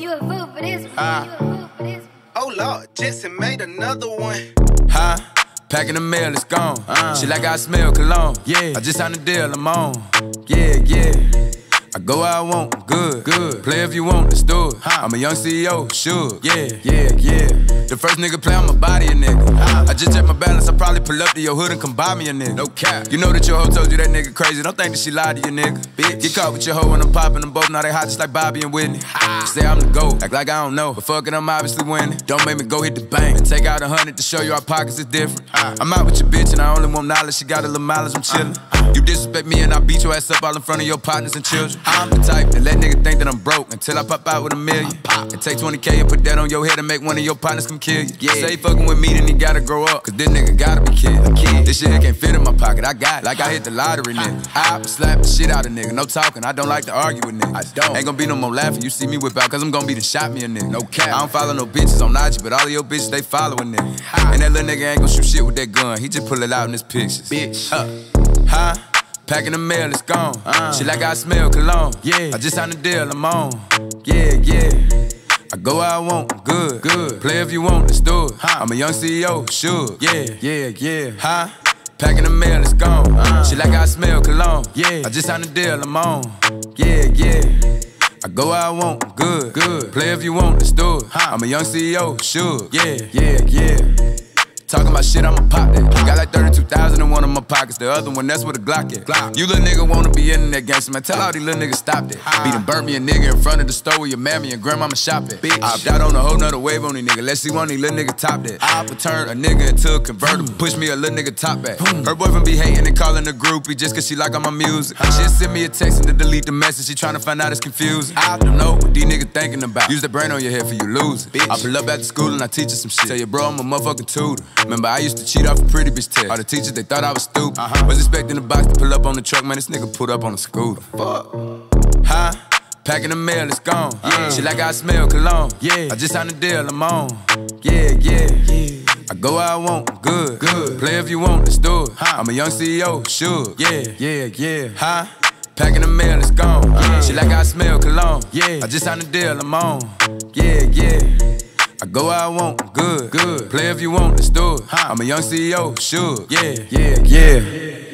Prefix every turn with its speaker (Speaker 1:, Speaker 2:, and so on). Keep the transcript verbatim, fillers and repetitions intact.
Speaker 1: you a fool for this one.
Speaker 2: Huh?
Speaker 1: You a fool for this one.
Speaker 2: Oh Lord, Jesse made another one.
Speaker 3: Huh? Packing the mail, it's gone. Uh, she like I smell cologne. Yeah. I just signed a deal, I'm on. Yeah, yeah. I go where I want, good, good. Play if you want, let's do it. Huh. I'm a young C E O, sure. Yeah, yeah, yeah. The first nigga play, I'ma body a nigga. Huh. I just check my balance, I probably pull up to your hood and come buy me a nigga. No cap. You know that your hoe told you that nigga crazy. Don't think that she lied to you, nigga. Bitch. Get caught with your hoe when I'm popping them both. Now they hot just like Bobby and Whitney. Ha. Say I'm the GOAT, act like I don't know. But fuck it, I'm obviously winning. Don't make me go hit the bank and take out a hundred to show you our pockets is different. Huh. I'm out with your bitch and I only want knowledge. She got a little mileage, I'm chillin'. Uh. You disrespect me and I beat your ass up all in front of your partners and children. I'm the type that let niggas think that I'm broke until I pop out with a million. And take twenty K and put that on your head and make one of your partners come kill you. Yeah. Say fucking with me, then he gotta grow up, cause this nigga gotta be killed. This shit can't fit in my pocket, I got it, like I hit the lottery, nigga. I slap the shit out of nigga, no talking, I don't like to argue with niggas. I don't. Ain't gonna be no more laughing, you see me whip out, cause I'm gonna be the shot me a nigga. No cap. I don't follow no bitches on I G, but all of your bitches, they following nigga. And that little nigga ain't gonna shoot shit with that gun, he just pull it out in his pictures. Bitch. Huh? Huh? Packing the mail, it's gone. Uh, she like I smell cologne. Yeah. I just signed a deal, I'm on. Yeah, yeah. I go where I want, good, good. Play if you want, let's do it. Huh. I'm a young C E O, sure. Yeah, yeah, yeah. Huh? Packing the mail, it's gone. Uh, she like I smell cologne. Yeah. I just signed a deal, I'm on. Yeah, yeah. I go where I want, good, good. Play if you want, let's do it. Huh. I'm a young C E O, sure. Yeah, yeah, yeah. Talking about shit, I'ma pop that. Got like thirty-two thousand in one of my pockets. The other one, that's where the Glock at. Glock. You little nigga wanna be in that gangster, man. Tell all these little niggas stop that. Ah. Beat and burnt me a nigga in front of the store where your mammy and grandmama shop at. Bitch. I opt out on a whole nother wave on these niggas. Let's see one of these little niggas top that. I turn a nigga into a convertible. Push me a little nigga top back. Her boyfriend be hating and calling a groupie just cause she like all my music. Ah. She send me a text and to delete the message. She tryna find out it's confusing. I don't know what these niggas thinking about. Use the brain on your head for you lose it. I pull up after school and I teach her some shit. Tell your bro I'm a motherfucking tutor. Remember I used to cheat off a pretty bitch test. All the teachers, they thought I was stupid. Uh-huh. Was expecting the box to pull up on the truck, man, this nigga pulled up on a scooter. Fuck. Huh? Packing the mail, it's gone. Yeah. She like I smell cologne. Yeah. I just signed a deal, I'm on. Yeah, yeah, yeah. I go where I want, good, good. Play if you want, let's do it. Huh. I'm a young C E O, sure. Yeah, yeah, yeah. Huh? Packing the mail, it's gone. Yeah. She like I smell cologne. Yeah. I just signed a deal, I'm on. Yeah, yeah. I go where I want, good, good. Play if you want, let's do it. Huh. I'm a young C E O, sure. Yeah, yeah, yeah.